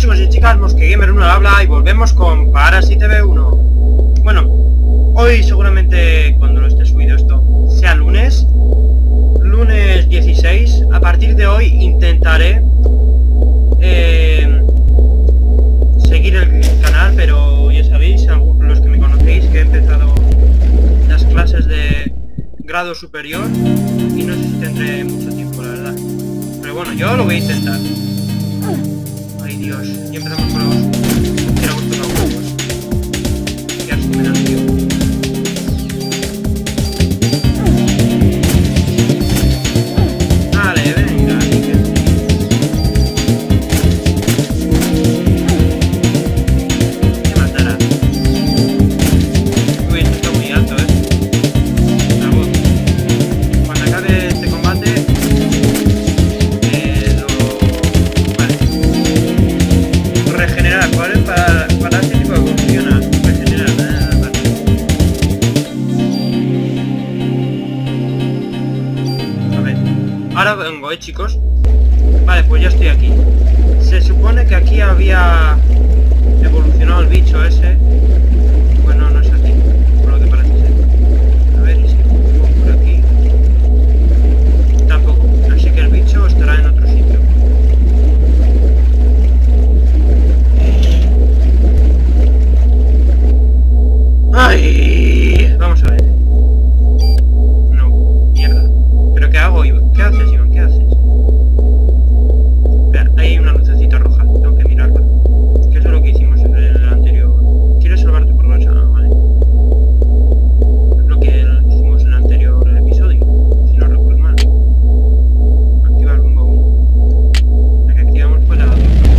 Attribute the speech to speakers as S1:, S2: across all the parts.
S1: chicos y chicas, MosqueGamer1 al habla y volvemos con Parasite V1. Bueno, hoy seguramente cuando lo esté subido esto sea lunes 16. A partir de hoy intentaré seguir el canal, pero ya sabéis, los que me conocéis, que he empezado las clases de grado superior y no sé si tendré mucho tiempo, la verdad. Pero bueno, yo lo voy a intentar. Ay Dios, y empezamos con los... Quiero gusto los juegos. Qué asco me da, tío. Vale, venga, así que sí. Me matará. Uy, esto está muy alto, la voz. Cuando acabe este combate... regenerar, ¿vale? Para este tipo de funciona. Regenerar, vale. A ver. Ahora vengo, chicos. Vale, pues ya estoy aquí. Se supone que aquí había evolucionado el bicho ese. Bueno, no es aquí, por lo que parece ser. A ver, y si pongo por aquí. Tampoco. Así que el bicho estará en otro sitio. ¡Ay! Vamos a ver. No, mierda. ¿Pero qué hago, Iván? ¿Qué haces, Iván? ¿Qué haces? Espera, ahí hay una lucecita roja. Tengo que mirarla. Que eso es lo que hicimos en el anterior. ¿Quieres salvar tu progreso? Ah, vale. Es lo que hicimos en el anterior episodio, si no recuerdo mal. Activar el bomba 1. La que activamos fue la 2.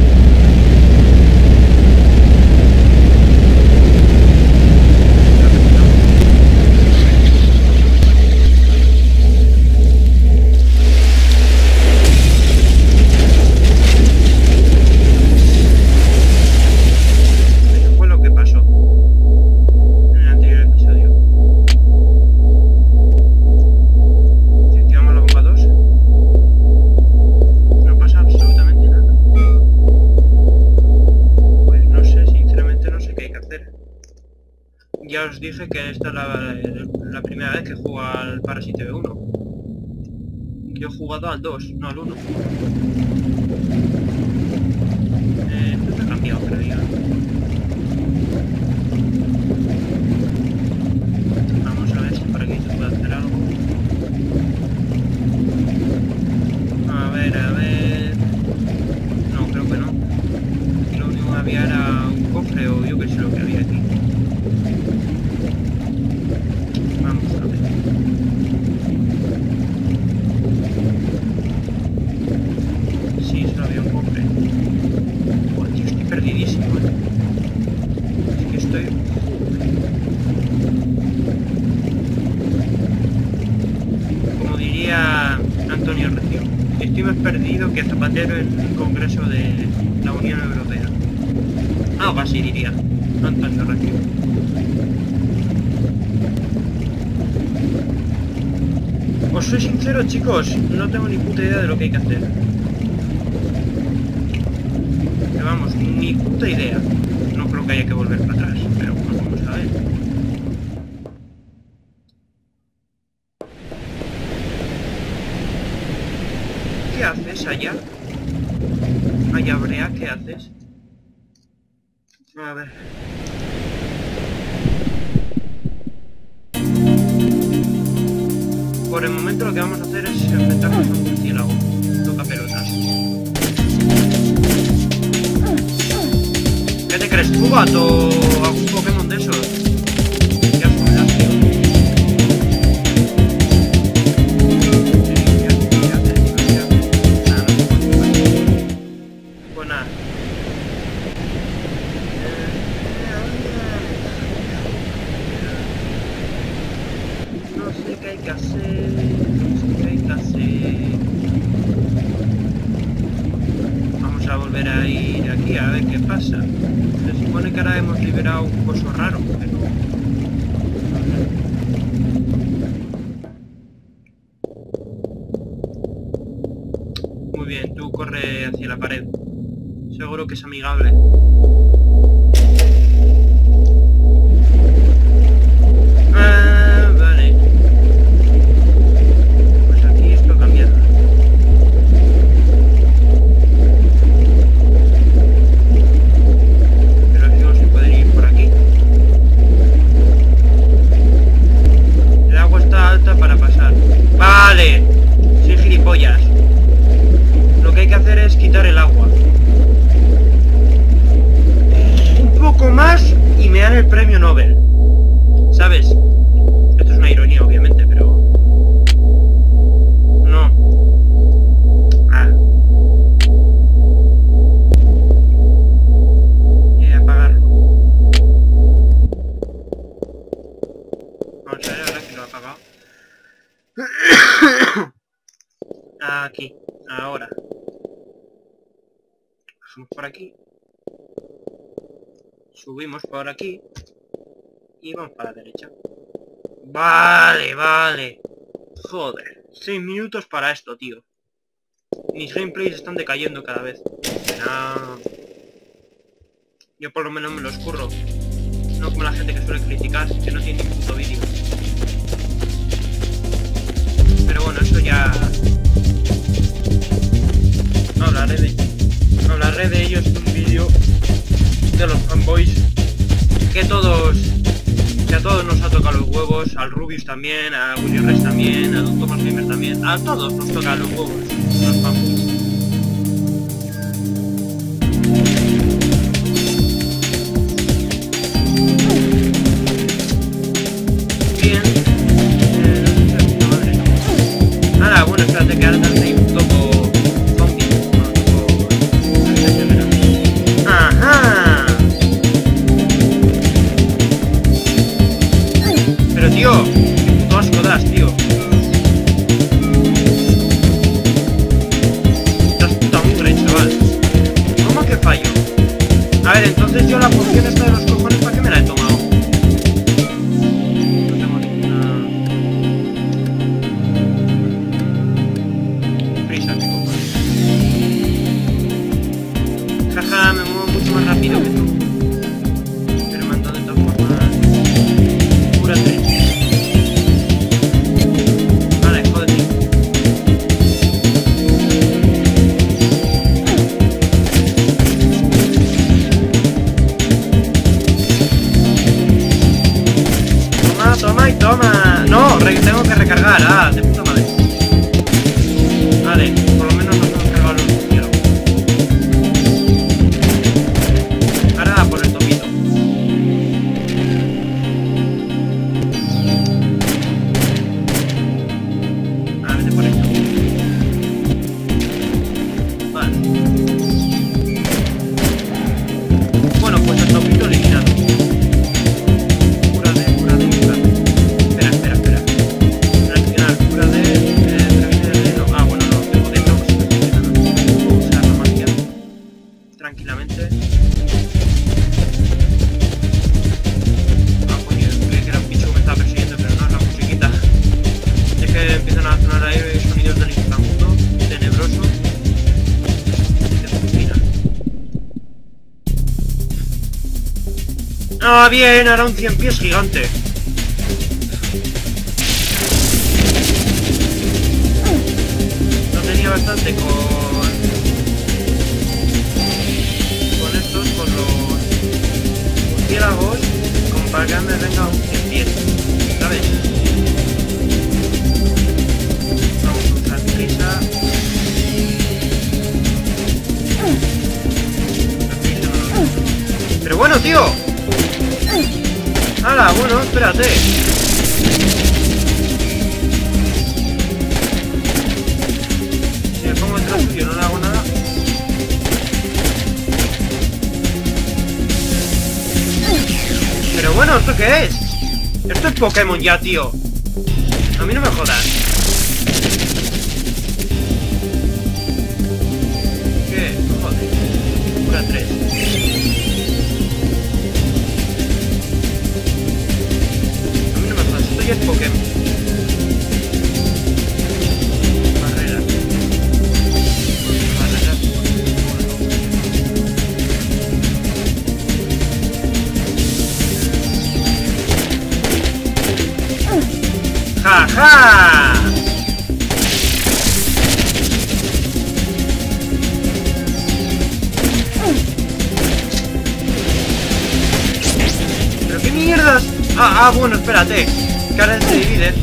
S1: Ya os dije que esta es la primera vez que juego al Parasite V1. Que he jugado al 2, no al 1. Esto está cambiado, creo ya. Vamos a ver si por aquí se puede hacer algo. A ver... No, creo que no. Aquí lo único que había era un cofre o yo que sé lo que había aquí. Vamos a ver. Sí, solo había un cofre. Buah, tío, estoy perdidísimo, Es que estoy... Como diría Antonio Recio, estoy más perdido que Zapatero en el Congreso de la Unión Europea. Algo así diría Antonio Recio. Os soy sincero, chicos, no tengo ni puta idea de lo que hay que hacer. Pero vamos, ni puta idea. No creo que haya que volver para atrás, pero bueno, vamos a ver. ¿Qué haces allá? Allá, Brea, ¿qué haces? A ver... Por el momento lo que vamos a hacer es enfrentarnos a un murciélago. Toca pelotas. ¿Qué te crees tú, gato? ¿A un Pokémon de esos? Qué asco me das, tío. ¿Qué haces? Nada, no te puedo jugar. Pues nada. No sé qué hay que hacer, Vamos a volver a ir aquí a ver qué pasa. Se supone que ahora hemos liberado un coso raro, pero... Muy bien, tú corre hacia la pared. Seguro que es amigable. Vale. Pues aquí esto ha cambiado. Pero sigo sin poder ir por aquí. El agua está alta para pasar. Vale. Soy gilipollas. Lo que hay que hacer es quitar el agua. Un poco más y me dan el premio Nobel. ¿Sabes? Esto es una ironía, obviamente, pero... No. Voy a apagarlo. Vamos a ver ahora que lo ha apagado. Aquí. Ahora. Bajamos por aquí. Subimos por aquí. Y vamos para la derecha. Vale, vale. Joder. 6 minutos para esto, tío. Mis gameplays están decayendo cada vez. No. Yo por lo menos me los curro. No como la gente que suele criticar, que no tiene ningún puto vídeo. Pero bueno, eso ya... No hablaré de ellos en un vídeo de los fanboys. Que a todos nos ha tocado los huevos, al Rubius también, a Willy Rex también, a Don Thomas Gamer también, a todos nos tocan los huevos, los fanboys. Bien, ahora, bueno, espérate que ahora también un toco zombie, ajá. Pero tío, qué puto asco das, tío. Estás puta mugre, chaval. ¿Cómo que fallo? A ver, entonces yo la poción esta de los cojones, ¿para qué me la he tomado? No tengo ninguna... prisa, qué cojones. Jaja, me muevo mucho más rápido que tú. Pero me han dado de todas formas... Cúrate. Vale, jódete. Toma, toma y toma. No, tengo que recargar. Ah, de puta madre. Vale, por lo menos nos hemos cargado los murciélagos. Ahora por el topito. Ahora vete por esto. Vale. Bueno, pues el topito eliminado. Cúrate, cúrate, cúrate. Espera. Reaccionar, cúrate. No. Ah, bueno, no, tengo dentro, pues no funciona nada. Puedo usar la magia tranquilamente. Ah, coño, creí que era un bicho que me estaba persiguiendo, pero no, es la musiquita. Es que empiezan a sonar ahí sonidos del inframundo, tenebroso. Que funciona. Ah, bien, ahora un 100 pies gigante. No tenía bastante con estos, con los murciélagos, como para que me venga un 100 pies, ¿sabes? Vamos a usar prisa. Pero bueno, tío. ¡Hala! Bueno, espérate. Si me pongo detrás suyo no le hago nada. Pero bueno, ¿esto qué es? Esto es Pokémon ya, tío. A mí no me jodas. ¿Qué? Joder. Cura 3. A mí no me jodas. Esto ya es Pokémon. Barrera. ¡Ja! ¿Pero qué mierdas? Bueno, espérate. Que ahora se divide.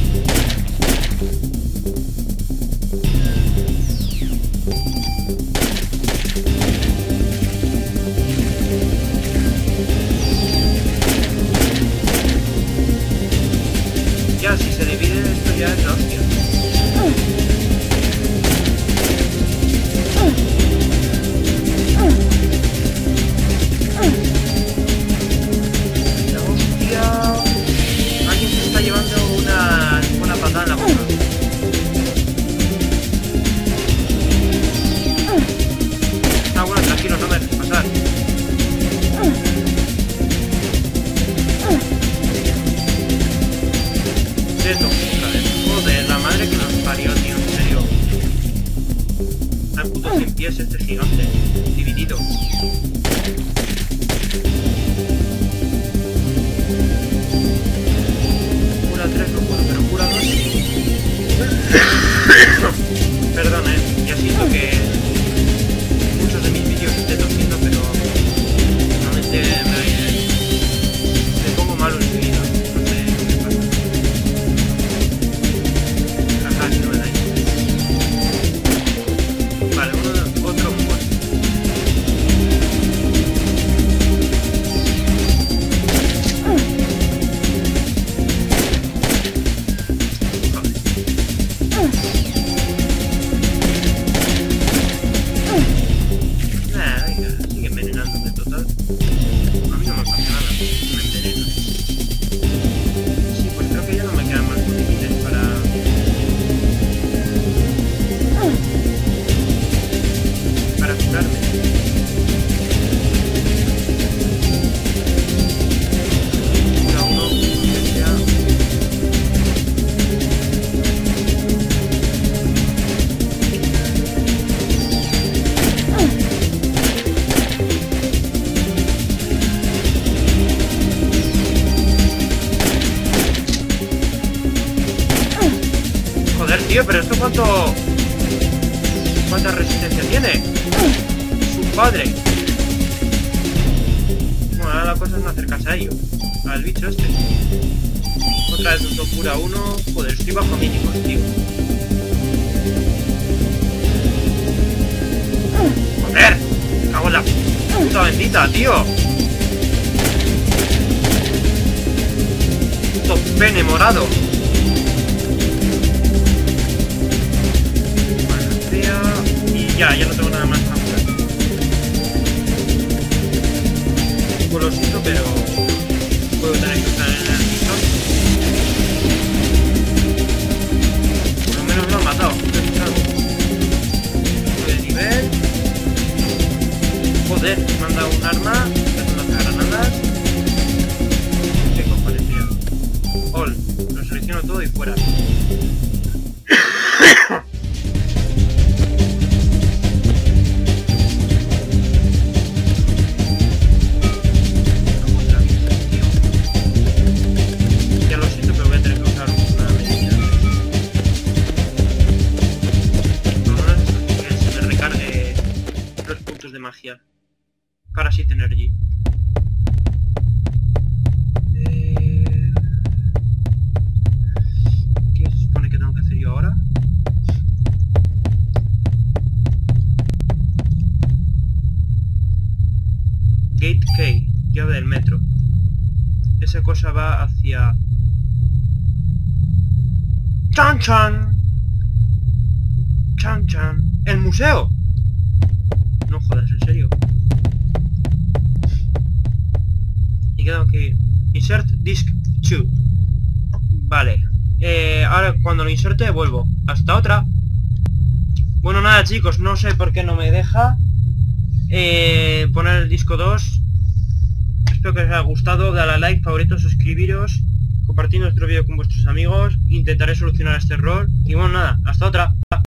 S1: Ya, si se divide esto ya es la hostia. La hostia. Alguien se está llevando una patada en la boca. Bueno, tranquilo, no me dejes pasar. Esto, joder, la madre que nos parió, tío, en serio. Al puto 100 pies este gigante, dividido. Cura 3 no puedo, pero cura 2 sí. Perdón, ya siento que muchos de mis vídeos estoy tosiendo, pero normalmente me pongo malo enseguida. No sé qué pasa. Ajá, si no me dais. Vale, otro muerto. Tío, pero esto ¿cuánta resistencia tiene? Su padre. Bueno, ahora la cosa es no acercarse a ello. Al bicho este. Otra vez un cura 1. Joder, estoy bajo mínimos, tío. Joder, me cago en la puta bendita, tío. Puto pene morado. Y ya no tengo nada más para jugar. Un golosito, pero puedo tener que usar en el piso. Por lo menos lo han matado. De nivel. Joder, me han dado un arma. Que son las granadas. Qué cojones, tío. All. Lo selecciono todo y fuera. Magia para Sith Energy. ¿Qué se supone que tengo que hacer yo ahora? Gate K, llave del metro. Esa cosa va hacia... ¡Chan chan! ¡Chan chan! ¡El museo! No jodas, en serio. Y quedo que insert disk 2. Vale. Ahora cuando lo inserte vuelvo. Hasta otra. Bueno, nada, chicos, no sé por qué no me deja poner el disco 2. Espero que os haya gustado. Dale a like, favorito, suscribiros, compartir nuestro vídeo con vuestros amigos. Intentaré solucionar este error. Y bueno, nada, hasta otra.